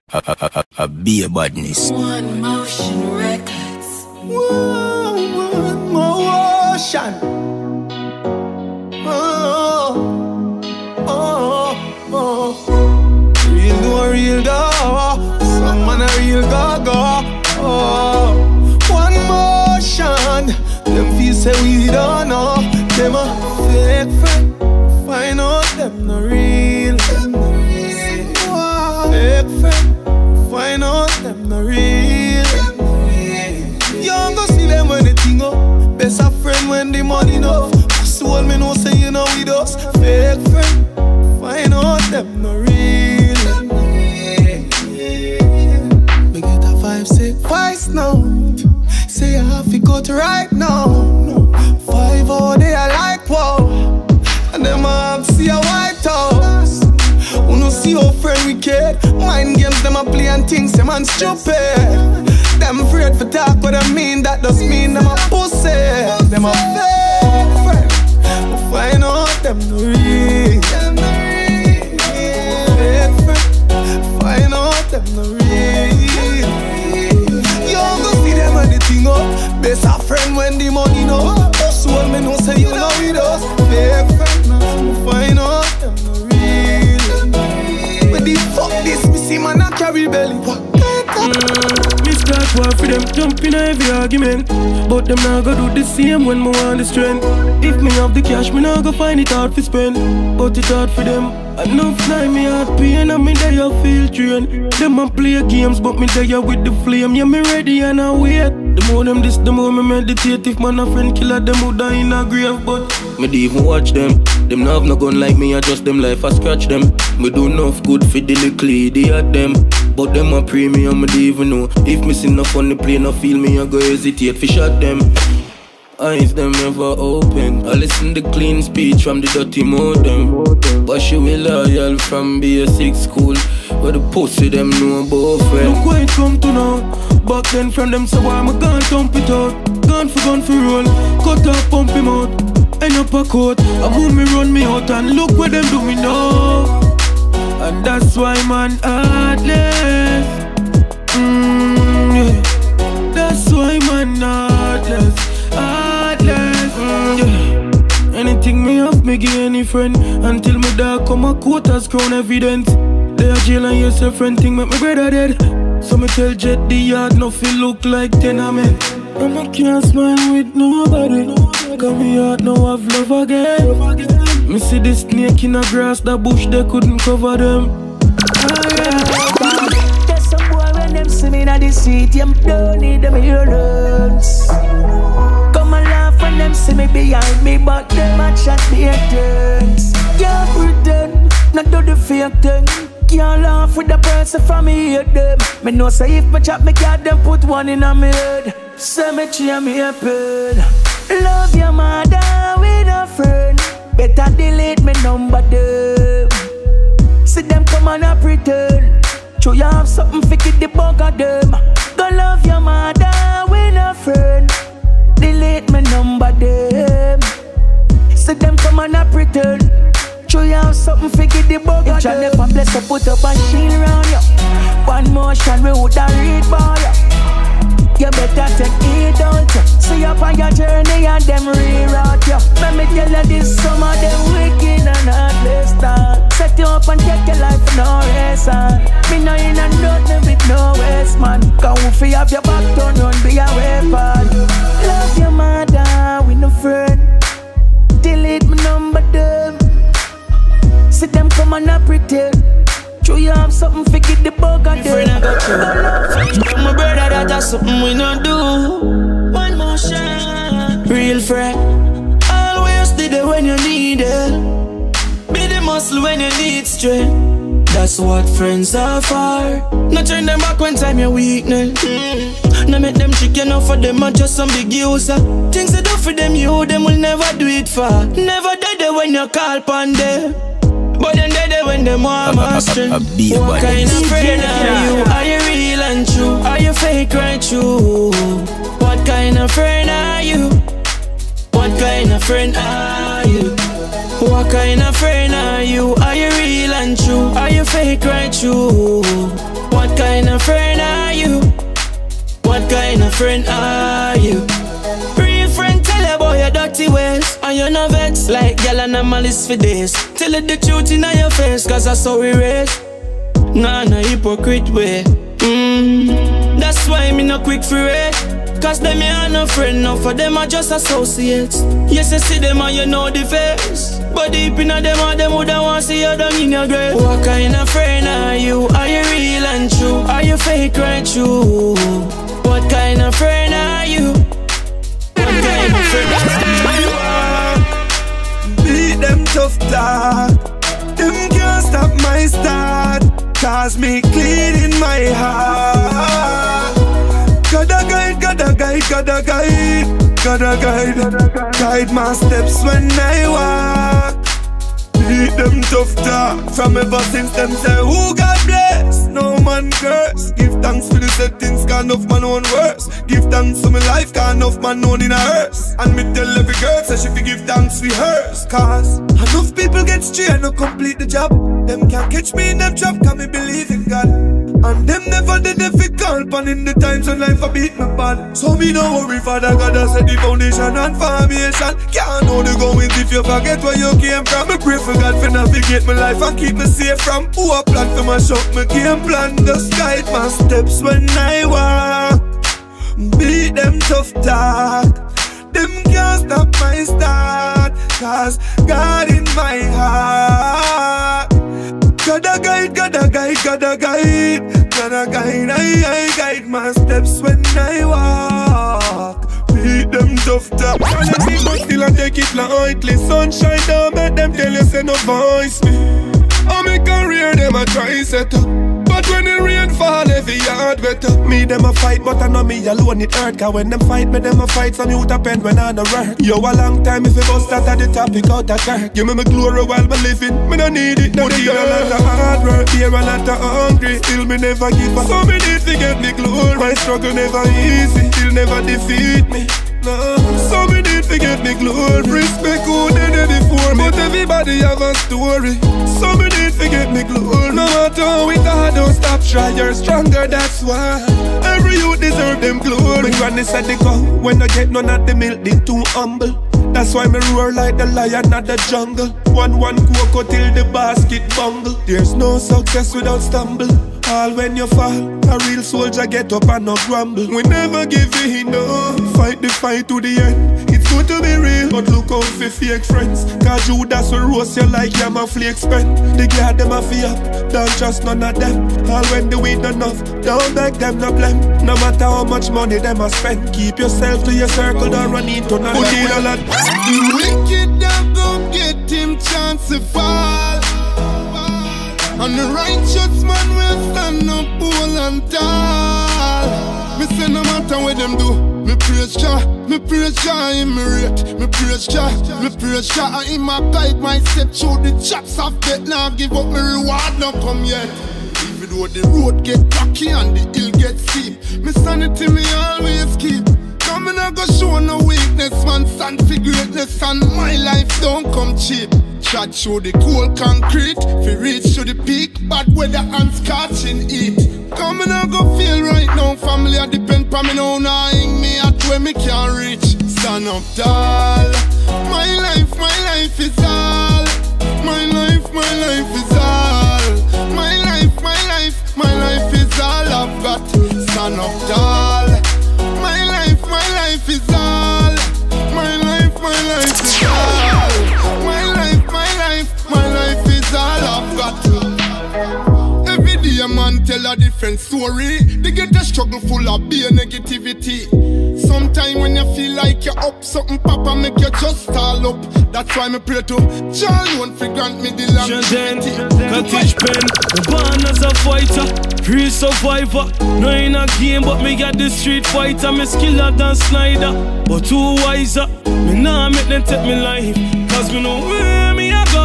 A be a badness. One Motion Records. One motion. Real no real dog. Some man a real gaga. One motion. Them feel say we don't know. Them a fake friend. Find out them no real. Fake friend. Find out them no real. You don't go see them when they ting up. Best a friend when the money enough. Soul me know say you know with us. Fake friend. Find out them no real. Me get a 5-6 voice note. Say I have to go to right now. 5 all day I like wow. And them a see a white house. Who no see how friend wicked. Mind games them a play and things them man stupid. Them afraid for talk but I mean that does mean them a pussy. Them a fake friend. Find out them no real. Fake friend. Find out them no real. You don't go see them when the thing up. Best a friend when the money no. Soul me know say you know with us. Fake friend. Find out them no real. When the fuck this me see man a carry belly. Me start war for them, jump in a heavy argument. But them not go do the same when me want the strength. If me have the cash, me not go find it hard to spend. But it hard for them. Enough time me heart pain and me there I feel drain. Them a play games but me there with the flame. Yeah me ready and I wait. The more them this, the more me meditate. If man a friend killer, them would die in a grave. But me dey even watch them. Them not have no gun like me, I just them life I scratch them. Me do enough good for the little lady at them. But them a pray me and me don't even know. If me see no funny play, no feel me, I go hesitate for shot them. Eyes them never open. I listen to clean speech from the dirty modem. But she will loyal from basic school, where the pussy them know about friend. Look where it come to now. Back then from them so why me gone dump it out. Gun for roll. Cut off pump him out. End up a coat. I move me run me out and look where them do me now. And that's why man heartless. Yeah. That's why man heartless. Yeah. Anything me have, me give any friend. Until me dog come a court as crown evidence. They are jail and yes a friend thing make me brother dead. So me tell Jet the yard no feel look like tenement. And I can't smile with nobody. Cause me heart now have love again. Me see the snake in the grass, the bush they couldn't cover them. There's some boy when them see me in the city, I'm don't need them earlobes. Come and laugh when them see me behind me, but them a chat their turns. Can't pretend, not do the fake thing. Can't laugh with the person from me hear them. Me know say if me chat me got them put one in a me head. Say me cheer me a pen. Love your mother with a friend. Better delete me number them. See them come and a pretend. Show you have something fi get the bug of them. Go love your mother with a friend. Delete me number them. See them come and a pretend. Show you have something fi get the bug of them. If you never bless to put up a shield round you. One motion we woulda read for you. You better take it out. See up on your journey and them reroute you. Let me tell you this, some of them wicked and heartless start. Set you up and take your life for no reason. Me no in and nothing with no waste man. Cause if you have your back turn run be a weapon. Love your mother with no friend. Delete my number them. See them come and not pretend. Show you have something fi get the bug of them. Friend I got you. Tell my brother that's something we not do. One more shot. Real friend. Always be there when you need it. Be the muscle when you need strength. That's what friends are for. Not turn them back when time you're weakness. Now make them chicken enough for them and just some big user. Things they do for them you, them will never do it for. Never die there when you call upon them. But then they when them want my strength. What kind of friend are you? Are you real and true? Are you fake right true? What kind of friend are you? What kind of friend are you? What kind of friend are you? Are you real and true? Are you fake right true? What kind of friend are you? What kind of friend are you? Real friend tell you about your dirty ways, and you no vex like gal and a malice for days. Tell it the truth in your face, cause that's how we raise. Nah, no hypocrite way. That's why me no quick for it. Cause them are no friend, no for them are just associates. Yes, you see them and you know the face, but deep in them woulda want see you down in your grave. What kind of friend are you? Are you real and true? Are you fake right true? What kind of friend are you? What kind of friend are you? Beat them tough talk. Them can't stop my start. Cause me clean in my heart. Gotta guide, gotta guide, gotta guide, gotta guide, guide my steps when I walk. Beat them tough talk. From ever since them say who God bless, no man curse. Give thanks for the settings, cause enough man own worse. Give thanks for my life, cause enough man own in a hearse. And me tell every girl, say she fi give thanks for hers. Cause enough people get straight and no complete the job. Them can't catch me in them trap, cause me believe in God. And them never did difficult, and in the times when life a beat me bad. So me no worry, Father God has set the foundation and formation. Can't know the goings if you forget where you came from. Me pray for God for navigate my life and keep me safe from who a plan for my shop. Me game plan, just guide my steps when I walk. Beat them tough talk. Them can't stop my start, cause God in my heart. Gotta guide, gotta guide, gotta guide, gotta guide, I guide my steps when I walk. Beat them tough talk. Challenge me but still I take it lightly. Sunshine don't make them tell you say no voice me. I make career them a try set up, but when the rain fall every yard wet up. Me them a fight but I know me alone it hurt. Cause when them fight me them a fight some youth a pen when I no work. Yo a long time if you bust that at the topic out a car. Give me my glory while me living, me no need it. Now they a lot of hard work, here a lot of hungry. Still me never give up, so me need to get me glory. My struggle never easy, still never defeat me. No, so me need to get me glory. Respect who they did before me, but everybody have a story. So me need to get me glory. No matter how it hard, don't stop try. You're stronger, that's why. Every youth deserve them glory. My granny said they go when I get none of the milk, they too humble. That's why me roar like the lion at the jungle. One cocoa till the basket bungle. There's no success without stumble. All when you fall, a real soldier get up and no grumble. We never give in, no. Fight the fight to the end. It's good to be real, but look out for fake friends. Cause Judas will roast you like yam a flake spent. The guard them a fee up, don't trust none of them. All when the weed enough, don't beg them no blame. No matter how much money them a spend, keep yourself to your circle, don't run into none of them. The wicked that gon' get him chance to fall, and the righteous man will stand up bold and tall. Me say no matter what them do, me praise Jah, me praise Jah in me rate. Me praise Jah, me praise Jah, and him a guide my step through the traps of death. Now give up me reward, not come yet. Even though the road get rocky and the hill get steep, me sanity me always keep. Come and I go show no weakness, man, stand for greatness, and my life don't come cheap. Chat show the cold concrete, fi reach to the peak, bad weather and scorching heat. Come and I go feel right now, family I depend on me now, knowing me at where me can reach. Stand up tall, my life is all. My life is all. My life is all I've got. Stand up tall, my life is all. My life is all. My life is all I've got. Every day a man tell a different story. They get a struggle full of beer negativity. Sometime when you feel like you're up, something papa make you just stall up. That's why me pray to Jah alone fi grant me the longevity. Can teach pen, me born as a fighter, real survivor. No in a game, but me got the street fighter. Me skiller than Snyder, but too wiser. Me nah make them take me life, cause me know where me a go.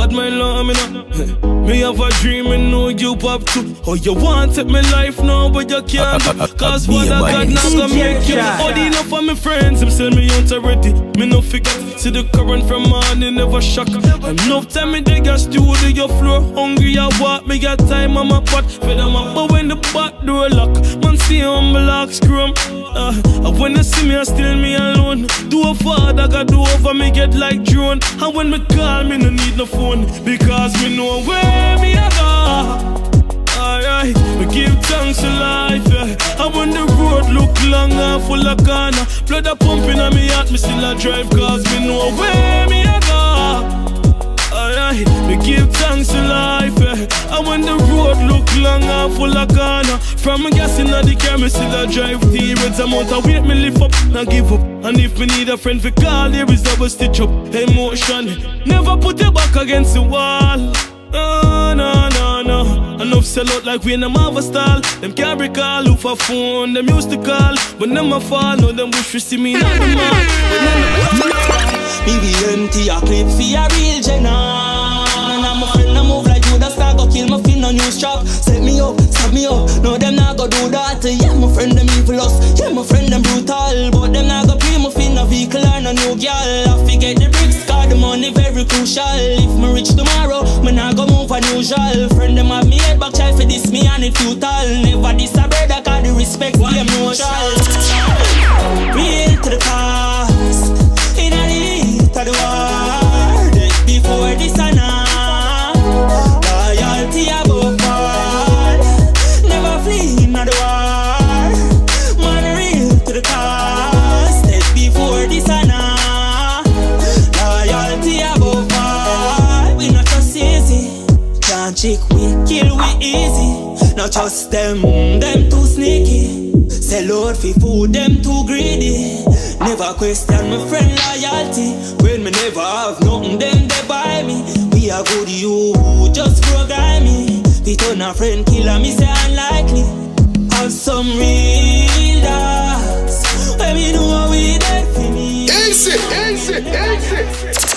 But my love, me no. Me have a dream and know you pop too. Oh, you want take my life now, but you can't. Cause what I got not gonna make you. All enough for my friends, them send me out already. Me no forget. See the current from morning, never shock. Enough time me dig a studio floor. Hungry I walk, me got time on my pot. Fed them up, but when the back door lock, man see humble like scrum. When they see me, I still me alone. Do a father, got do over me, get like drone. And when me call, me no need no phone. Because me know where me I go. Alright, we give thanks to life, yeah. And when the road look long and full of corner, blood a pumping on me heart, me still a drive. Cause me know where me I go. Alright, we give thanks to life, yeah. And when the road look long and full of corner, from me gas inna the car, me still a drive. The reds amount of weight me lift up, not give up. And if me need a friend for call, there is double stitch up. Emotion, never put your back against the wall. No, no, no, no. Enough sell out like we in a Marvel style. Them can't recall who for phone, them used to call. But them a fall, no, them wish to see me not the man. Me be empty a clip for a real Jenna. And I'm a friend, I move like Judas, I go kill my fin on new strap. Set me up, stop me up, no them not go do that. Yeah, my friend them evil us, yeah, my friend them brutal. But them not go play my fin a vehicle and a new girl. I forget the bricks, cause the money very crucial. If me rich tomorrow, me not go move unusual. Friend them have me head back, try for this me and it futile. Never diss a brother, cause the respect them mutual. Real to the cause, in a heat of the war. Before this and now, loyalty above all. Never flee in the war. Man real to the cause. Before this and now, loyalty above all. We not just easy. Can't chick, we kill, we easy. Not just them too sneaky. Sell out for food, them too greedy. Never question my friend loyalty. When me never have nothing, them they buy me. We are good, you just program me. We turn a friend killer, me say unlikely. Have some real dogs. When me know we dead for me. Easy, easy, easy.